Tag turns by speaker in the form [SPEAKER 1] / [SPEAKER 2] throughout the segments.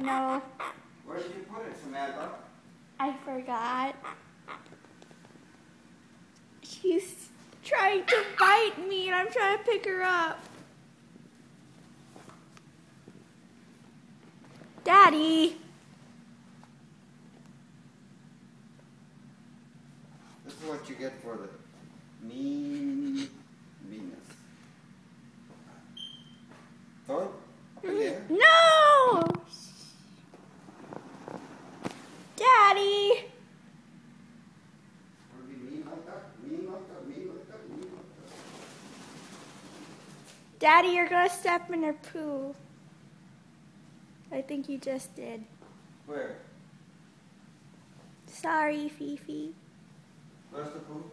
[SPEAKER 1] know.
[SPEAKER 2] Where did you put it, Samantha?
[SPEAKER 1] I forgot. She's trying to bite me and I'm trying to pick her up. Daddy!
[SPEAKER 2] This is what you get for the meanest. Throw it up in the air.
[SPEAKER 1] No! Daddy!
[SPEAKER 2] Wanna be mean like that? Mean like that? Mean like that? Mean like that?
[SPEAKER 1] Daddy, you're gonna step in her poo. I think you just did.
[SPEAKER 2] Where?
[SPEAKER 1] Sorry, Fifi.
[SPEAKER 2] Where's the poo?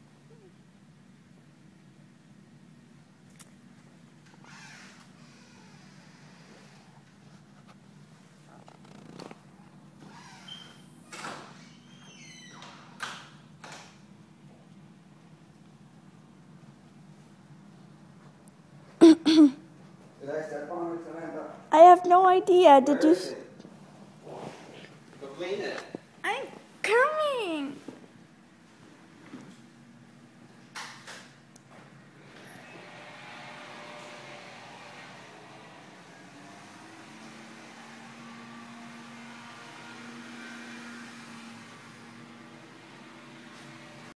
[SPEAKER 2] Did I step on it, Samantha?
[SPEAKER 1] I have no idea. Did
[SPEAKER 2] Where
[SPEAKER 1] you?
[SPEAKER 2] is it? Go clean it.
[SPEAKER 1] I'm coming.